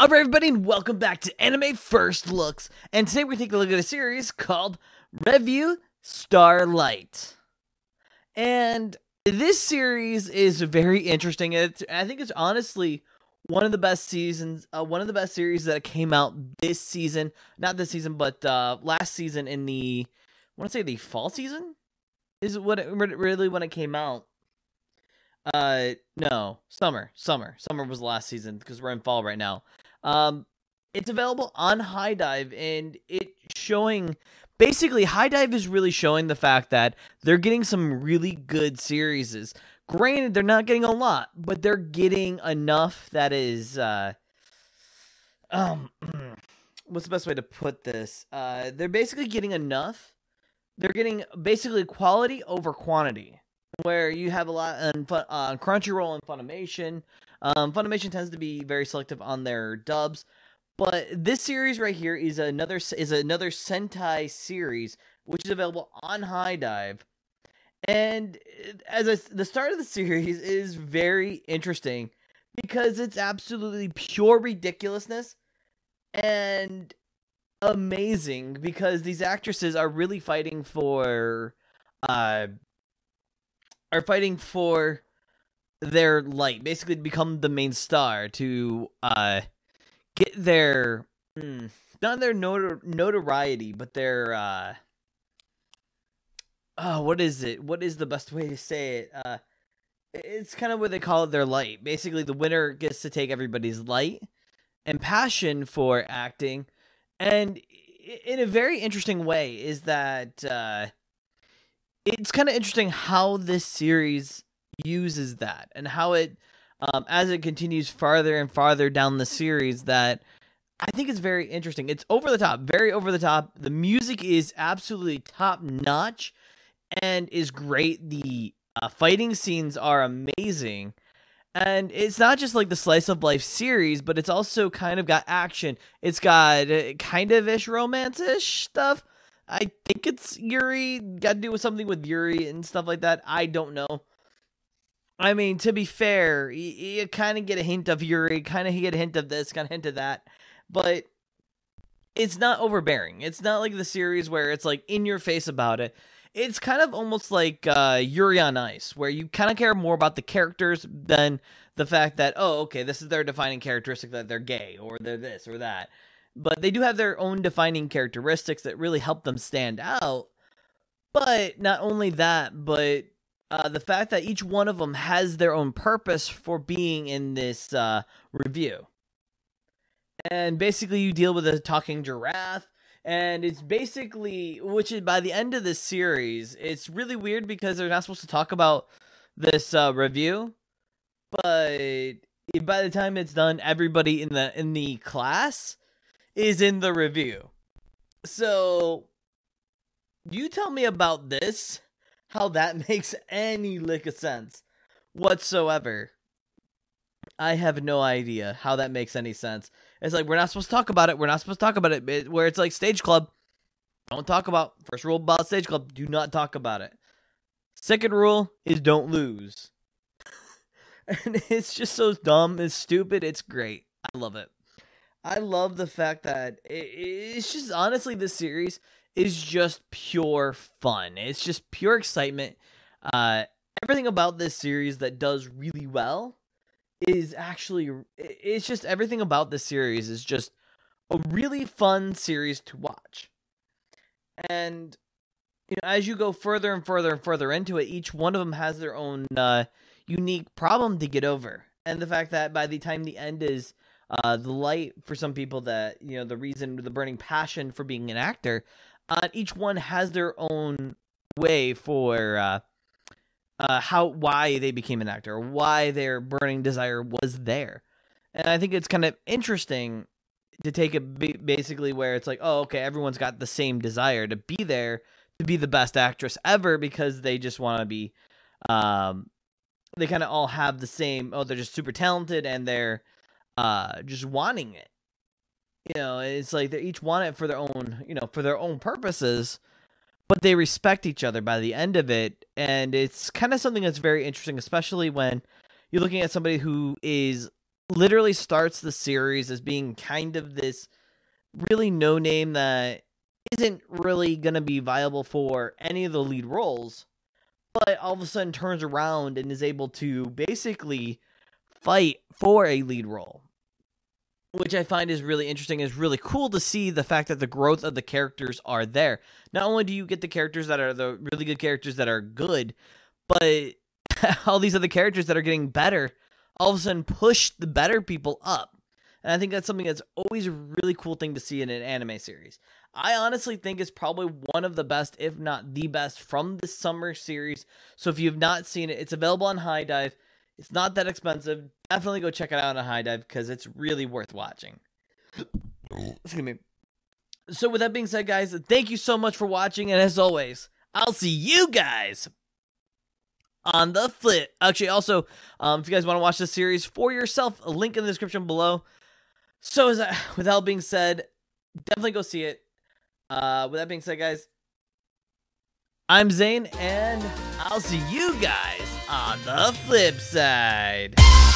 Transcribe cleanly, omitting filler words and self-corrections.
Alright everybody, and welcome back to Anime First Looks, and today we're taking a look at a series called Revue Starlight. And this series is very interesting. I think it's honestly one of the best seasons, one of the best series that came out this season. Not this season, but last season in the, I want to say the fall season? Is it really when it came out? No, summer was the last season because we're in fall right now. It's available on HiDive, and it's showing, basically HiDive is really showing the fact that they're getting some really good series. Granted, they're not getting a lot, but they're getting enough that is, what's the best way to put this? They're basically getting enough. They're getting basically quality over quantity, where you have a lot on Crunchyroll and Funimation. Funimation tends to be very selective on their dubs, but this series right here is another Sentai series, which is available on HiDive. And the start of the series is very interesting because it's absolutely pure ridiculousness and amazing, because these actresses are really fighting for their light, basically to become the main star, to get their not their notoriety, but their what is the best way to say it? It's kind of what they call it, their light. Basically, the winner gets to take everybody's light and passion for acting, and in a very interesting way is that it's kind of interesting how this series uses that, and how it, as it continues farther and farther down the series, that I think is very interesting. It's over the top, very over the top. The music is absolutely top notch and is great. The fighting scenes are amazing. And it's not just like the slice of life series, but it's also kind of got action. It's got kind of ish romance-ish stuff. I think it's Yuri, got to do with something with Yuri and stuff like that. I don't know. I mean, to be fair, you kind of get a hint of Yuri, kind of get a hint of this, kind of hint of that, but it's not overbearing. It's not like the series where it's like in your face about it. It's kind of almost like Yuri on Ice, where you kind of care more about the characters than the fact that, oh, okay, this is their defining characteristic, that they're gay, or they're this or that. But they do have their own defining characteristics that really help them stand out. But not only that, but the fact that each one of them has their own purpose for being in this review. And basically you deal with a talking giraffe. And it's basically, which is by the end of this series, it's really weird because they're not supposed to talk about this review, but by the time it's done, everybody in the class is in the review. So you tell me about this, how that makes any lick of sense whatsoever. I have no idea how that makes any sense. It's like, we're not supposed to talk about it. We're not supposed to talk about it. Where it's like Stage Club. Don't talk about. First rule about Stage Club, do not talk about it. Second rule is don't lose. And it's just so dumb. It's stupid. It's great. I love it. I love the fact that it's just, honestly, this series is just pure fun. It's just pure excitement. Everything about this series that does really well is actually, it's just everything about this series is just a really fun series to watch. And you know, as you go further and further and further into it, each one of them has their own unique problem to get over. And the fact that by the time the end is the light for some people, that, you know, the reason, the burning passion for being an actor, each one has their own way for why they became an actor, or why their burning desire was there. And I think it's kind of interesting to take it basically where it's like, oh, okay, everyone's got the same desire to be there, to be the best actress ever, because they just want to be, they kind of all have the same, oh, they're just super talented, and they're just wanting it. You know, it's like they each want it for their own, you know, for their own purposes, but they respect each other by the end of it. And it's kind of something that's very interesting, especially when you're looking at somebody who is literally starts the series as being kind of this really no name that isn't really going to be viable for any of the lead roles, but all of a sudden turns around and is able to basically fight for a lead role, which I find is really interesting. It's really cool to see the fact that the growth of the characters are there. Not only do you get the characters that are the really good characters that are good, but all these other characters that are getting better all of a sudden push the better people up. And I think that's something that's always a really cool thing to see in an anime series. I honestly think it's probably one of the best, if not the best, from this summer series. So if you've not seen it, it's available on HiDive. It's not that expensive. Definitely go check it out on HiDive because it's really worth watching. Excuse me. So with that being said, guys, thank you so much for watching. And as always, I'll see you guys on the flip. Actually, also, if you guys want to watch this series for yourself, a link in the description below. So with that being said, definitely go see it. With that being said, guys, I'm Zain, and I'll see you guys on the flip side.